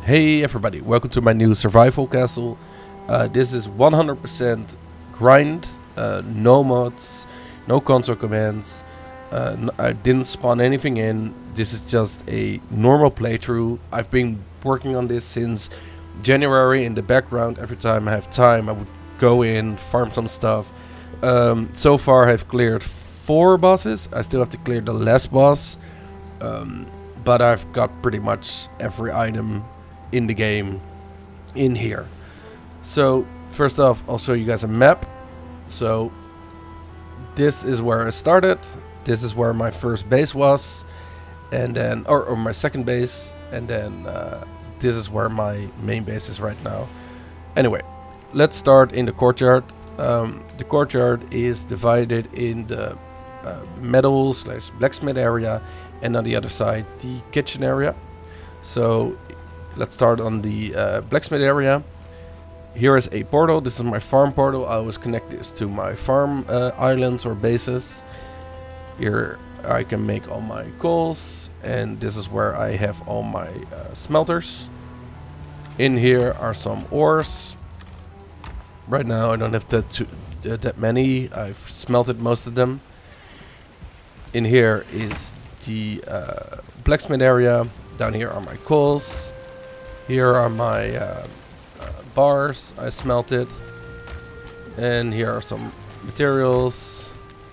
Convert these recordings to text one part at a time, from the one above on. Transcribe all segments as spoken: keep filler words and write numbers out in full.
Hey everybody, welcome to my new survival castle. Uh, this is one hundred percent grind, uh, no mods, no console commands. Uh, n I didn't spawn anything in. This is just a normal playthrough. I've been working on this since January in the background. Every time I have time I would go in, farm some stuff. Um, so far I've cleared four bosses. I still have to clear the last boss. Um, but I've got pretty much every item in the game in here. So first off, I'll show you guys a map. So this is where I started. This is where my first base was, and then or, or my second base, and then uh, this is where my main base is right now. Anyway, let's start in the courtyard. Um, the courtyard is divided in the uh, metal slash blacksmith area, and on the other side the kitchen area. So let's start on the uh, blacksmith area. Here is a portal. This is my farm portal. I always connect this to my farm uh, islands or bases. Here I can make all my coals, and this is where I have all my uh, smelters. In here are some ores. Right now I don't have that, too, uh, that many. I've smelted most of them. In here is the uh, blacksmith area. Down here are my coals. Here are my uh, uh, bars I smelted, and here are some materials,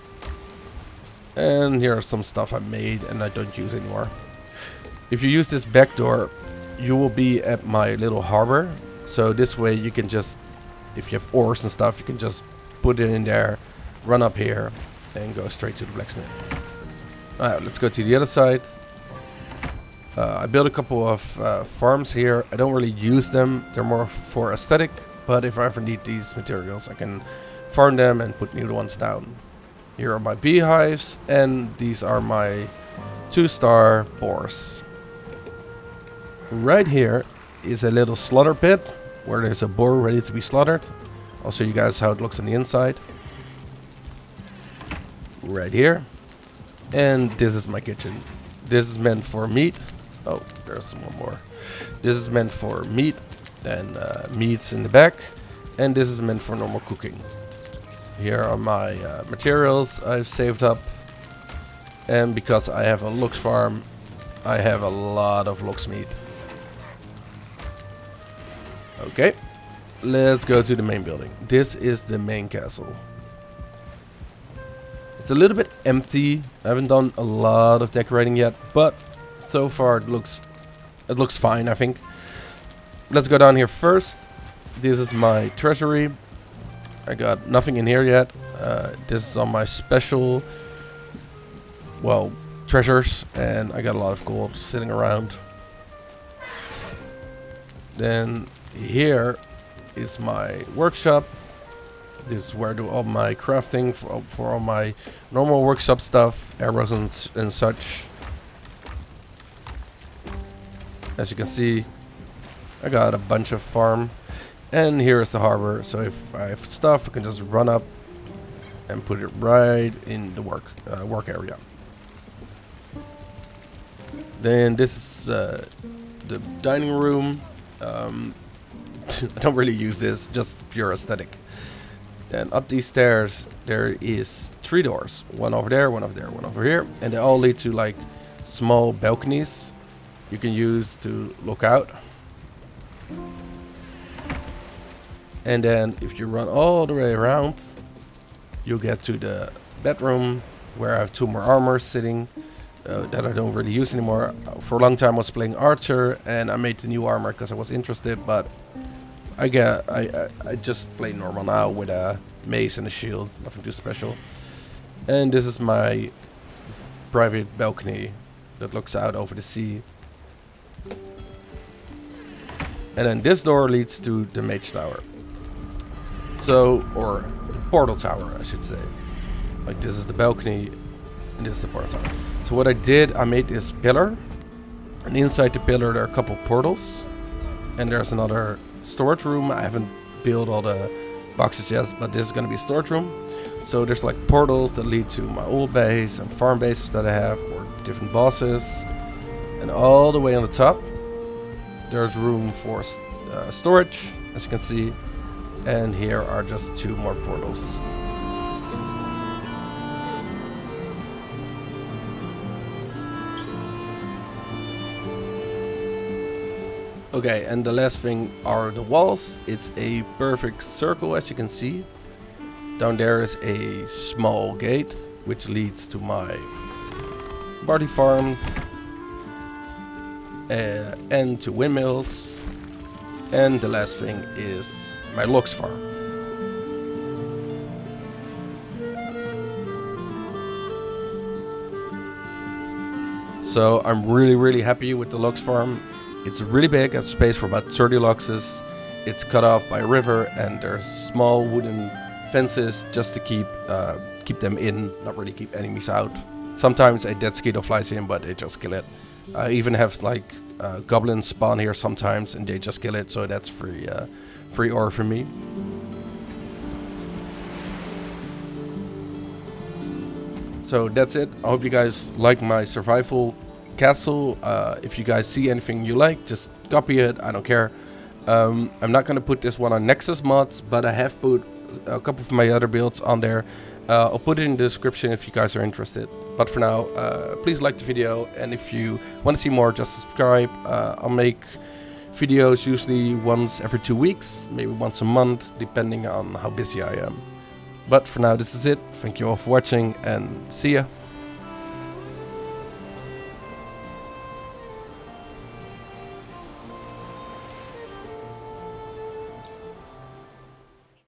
and here are some stuff I made and I don't use anymore. If you use this back door, you will be at my little harbor, so this way you can just, if you have ores and stuff, you can just put it in there, run up here and go straight to the blacksmith. Alright, let's go to the other side. Uh, I built a couple of uh, farms here. I don't really use them. They're more for aesthetic. But if I ever need these materials, I can farm them and put new ones down. Here are my beehives, and these are my two-star boars. Right here is a little slaughter pit where there's a boar ready to be slaughtered. I'll show you guys how it looks on the inside. Right here. And this is my kitchen. This is meant for meat. Oh, there's one more. This is meant for meat and uh, meats in the back, and this is meant for normal cooking. Here are my uh, materials I've saved up, and because I have a lox farm, I have a lot of lox meat. Okay, let's go to the main building. This is the main castle. It's a little bit empty. I haven't done a lot of decorating yet, but so far it looks it looks fine, I think. Let's go down here first. This is my treasury. I got nothing in here yet. Uh, this is all my special, well, treasures, and I got a lot of gold sitting around. Then here is my workshop. This is where I do all my crafting for, for all my normal workshop stuff, arrows and, s and such. As you can see, I got a bunch of farm, and here is the harbor. So if I have stuff, I can just run up and put it right in the work uh, work area. Then this is uh, the dining room. Um, I don't really use this, just pure aesthetic. And up these stairs there is three doors, one over there, one over there, one over here, and they all lead to like small balconies you can use to look out. And then if you run all the way around, you'll get to the bedroom where I have two more armors sitting uh, that I don't really use anymore. Uh, for a long time I was playing archer, and I made the new armor because I was interested, but I get I, I I just play normal now with a mace and a shield, nothing too special. And this is my private balcony that looks out over the sea. And then this door leads to the mage tower. So, or the portal tower, I should say. Like, this is the balcony, and this is the portal tower. So what I did, I made this pillar, and inside the pillar there are a couple portals, and there's another storage room. I haven't built all the boxes yet, but this is going to be a storage room. So there's like portals that lead to my old base and farm bases that I have, or different bosses. And all the way on the top there's room for st uh, storage, as you can see, and here are just two more portals. Okay, and the last thing are the walls. It's a perfect circle, as you can see. Down there is a small gate, which leads to my barley farm, uh, and to windmills. And the last thing is my logs farm. So I'm really, really happy with the logs farm. It's really big, has space for about thirty loxes. It's cut off by a river, and there's small wooden fences just to keep uh, keep them in, not really keep enemies out. Sometimes a dead mosquito flies in, but they just kill it. I even have like uh, goblins spawn here sometimes, and they just kill it, so that's free, uh, free ore for me. So that's it. I hope you guys like my survival castle. Uh, if you guys see anything you like, just copy it. I don't care. Um, I'm not gonna put this one on Nexus mods, but I have put a couple of my other builds on there. Uh, I'll put it in the description if you guys are interested. But for now, uh, please like the video, and if you want to see more, just subscribe. Uh, I'll make videos usually once every two weeks, maybe once a month, depending on how busy I am. But for now, this is it. Thank you all for watching, and see ya.